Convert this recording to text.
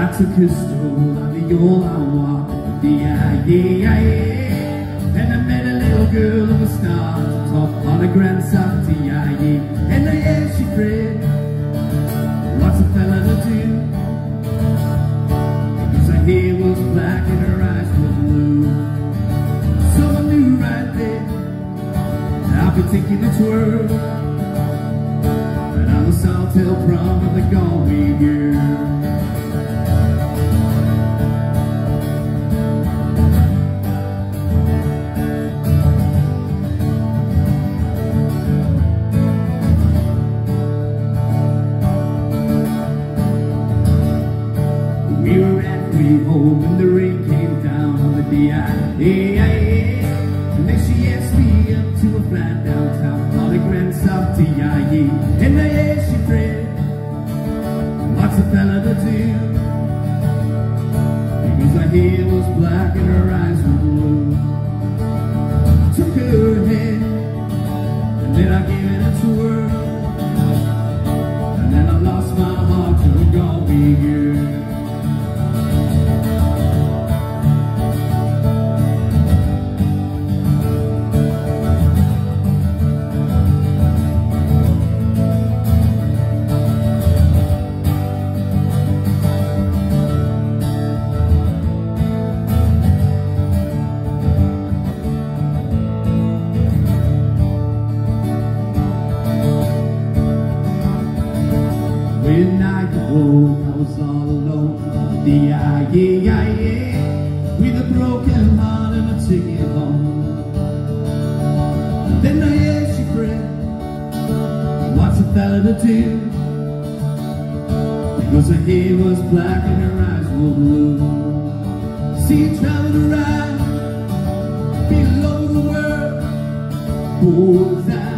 took a stroll on the old walk of the IEIA, and I met a little girl who was starting top on a grand softy IE. And I asked she Fred, what's a fella to do? Because her hair was black and her eyes were blue. So I knew right there I'd be taking a twirl, and I'm the Saltail prom of the Galway girl. We were halfway home and the rain came down on the DIA, and then she asked me up to a flat downtown on a grand softy IE. And I asked she Fred, what's a fella to do? Because her hair was black and her eyes were blue. Took her hand and then I gave it a twirl, and then I lost my heart to a Galway girl. When I awoke, I was all alone on the IEIA, with a broken heart and a ticket home. Then I asked you, Fred, what's a fella to do? Because her hair was black and her eyes were blue. She traveled around below the world, was out.